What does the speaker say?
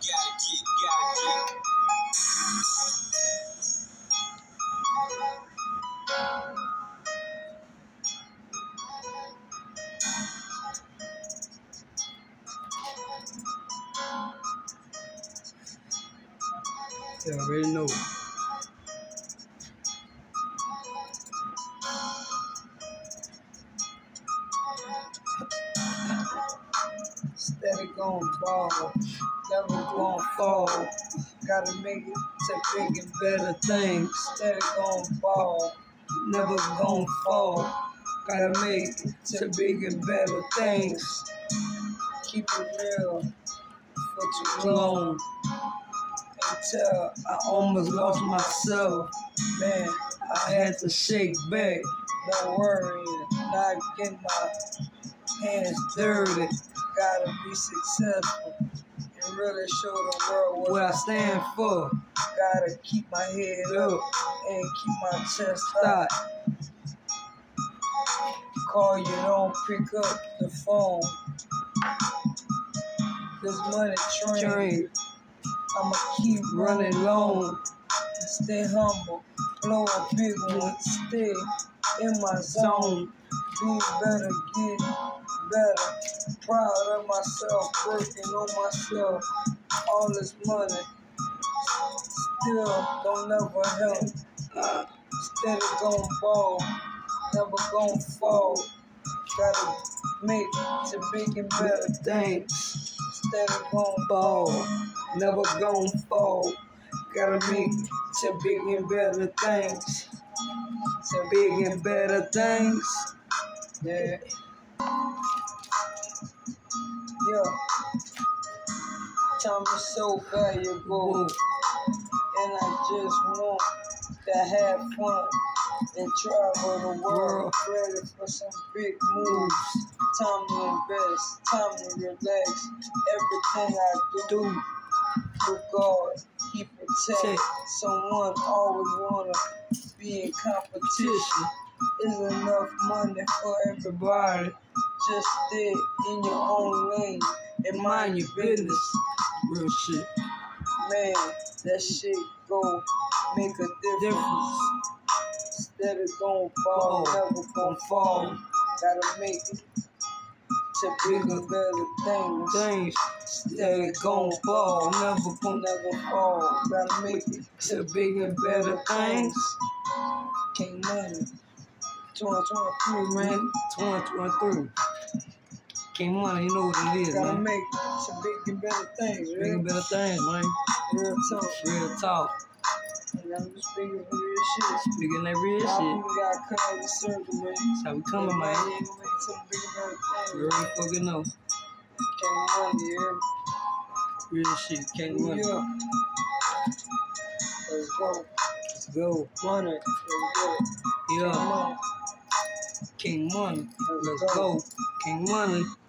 You already know. Steady gon' ball, never gon' fall. Gotta make it to big and better things. Steady gon' ball, never gon' fall. Gotta make it to big and better things. Keep it real for too long. Until I almost lost myself. Man, I had to shake back. Don't worry, not getting my hands dirty. Gotta be successful and really show the world what I stand for. Gotta keep my head up and keep my chest hot. Call you, don't pick up the phone. This money train, I'ma keep running long. Stay humble, blow a big one, stay in my zone. Be better, get better. Proud of myself, working on myself. All this money still don't never help. Steady gon' ball, never gon' fall. Gotta make to big and better things. Steady gon' ball, never gon' fall. Gotta make to big and better things. To big and better things. Yeah. Yeah. Time is so valuable, and I just want to have fun and travel the world. Ready for some big moves. Time to invest, time to relax. Everything I do, with God, He protect. Someone always wanna be in competition. Is enough money for everybody. Just stay in your own lane and mind your business. Real shit. Man, that shit go make a difference. Steady gon' fall, never gon' fall. Gotta make it to bigger, better things. Steady gon' fall, never fall. Gotta make it to bigger, better things. King Money. 2023, man. 2023. King Money, you know what it is, gotta man. Make some big and better things, man. Big and better things, man. Real talk. Real talk. And I'm just speaking real shit. Speaking that real shit. People gotta cut out the circle, man. That's how we coming, man. You ain't gonna make some big and better things. You already fucking know. King Money, yeah. Real shit, King Money. Yeah. Let's go. Let's go. Money. Let's go. Yeah. King Money. Let's go. King Money.